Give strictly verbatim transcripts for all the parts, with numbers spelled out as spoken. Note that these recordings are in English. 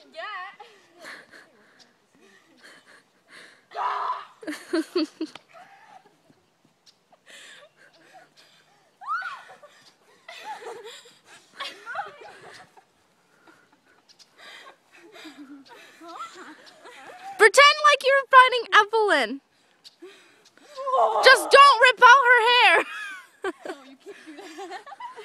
Pretend like you're fighting Evelyn. Just don't rip out her hair. Oh, you can't do that.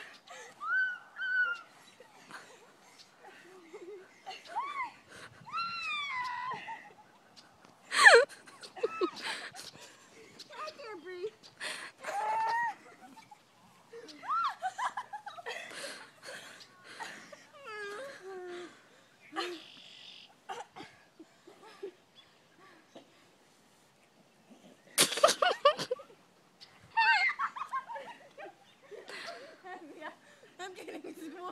I can't breathe. Yeah, I'm getting small.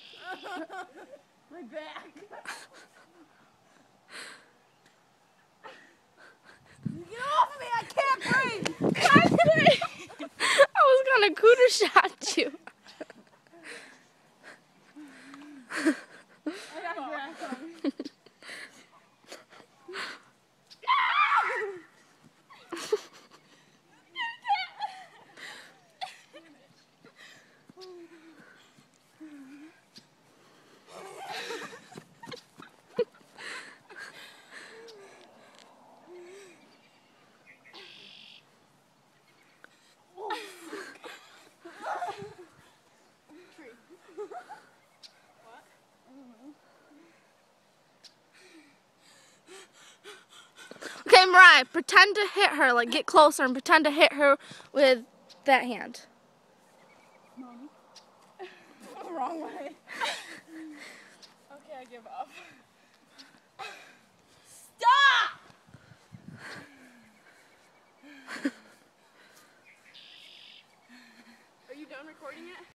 My back. Get off of me! I can't breathe! I was gonna cooter shot you. I got a breath on me. Okay, Mariah, pretend to hit her. Like, get closer and pretend to hit her with that hand. Mommy. Wrong way. Okay, I give up. Stop! Are you done recording it?